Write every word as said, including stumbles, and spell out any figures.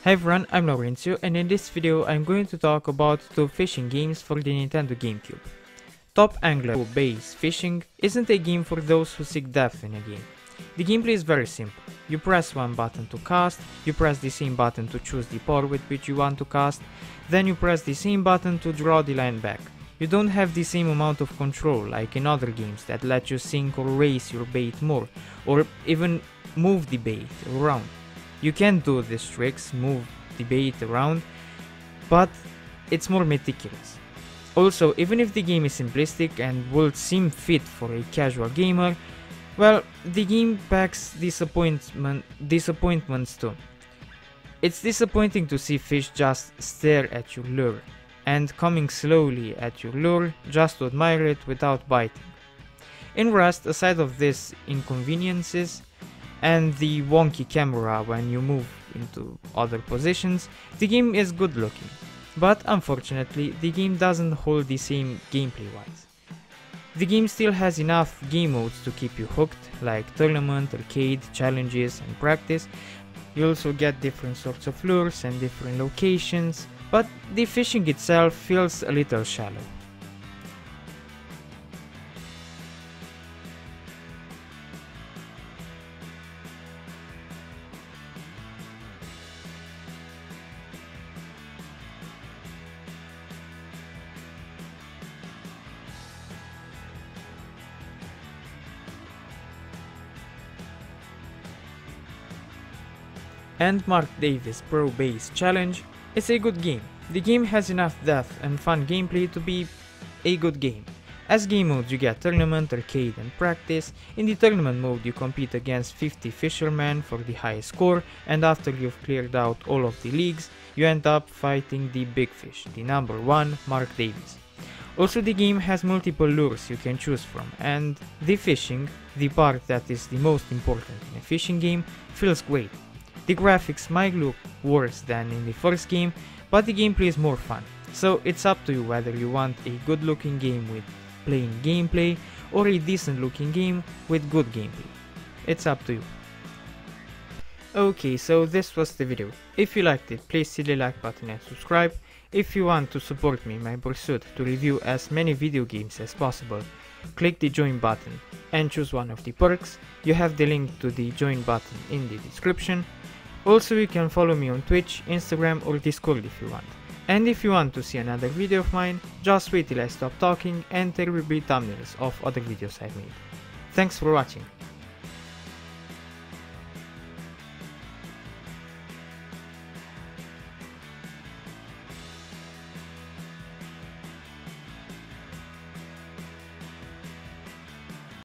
Hi everyone, I'm Laurencio, and in this video I'm going to talk about two fishing games for the Nintendo GameCube. Top Angler Bass Fishing isn't a game for those who seek depth in a game. The gameplay is very simple. You press one button to cast, you press the same button to choose the paw with which you want to cast, then you press the same button to draw the line back. You don't have the same amount of control like in other games that let you sink or raise your bait more, or even move the bait around. You can do these tricks, move the bait around, but it's more meticulous. Also, even if the game is simplistic and would seem fit for a casual gamer, well, the game packs disappointment, disappointments too. It's disappointing to see fish just stare at your lure, and coming slowly at your lure just to admire it without biting. In Rust, aside of these inconveniences and the wonky camera when you move into other positions, the game is good looking. But unfortunately, the game doesn't hold the same gameplay wise. The game still has enough game modes to keep you hooked, like tournament, arcade, challenges and practice. You also get different sorts of lures and different locations, but the fishing itself feels a little shallow. And Mark Davis Pro Bass Challenge is a good game. The game has enough depth and fun gameplay to be a good game. As game modes you get tournament, arcade and practice. In the tournament mode you compete against fifty fishermen for the highest score, and after you've cleared out all of the leagues, you end up fighting the big fish, the number one Mark Davis. Also, the game has multiple lures you can choose from, and the fishing, the part that is the most important in a fishing game, feels great. The graphics might look worse than in the first game, but the gameplay is more fun. So it's up to you whether you want a good looking game with plain gameplay or a decent looking game with good gameplay. It's up to you. Okay, so this was the video. If you liked it, please hit the like button and subscribe. If you want to support me in my pursuit to review as many video games as possible, click the join button and choose one of the perks. You have the link to the join button in the description. Also, you can follow me on Twitch, Instagram or Discord if you want. And if you want to see another video of mine, just wait till I stop talking and there will be thumbnails of other videos I've made. Thanks for watching.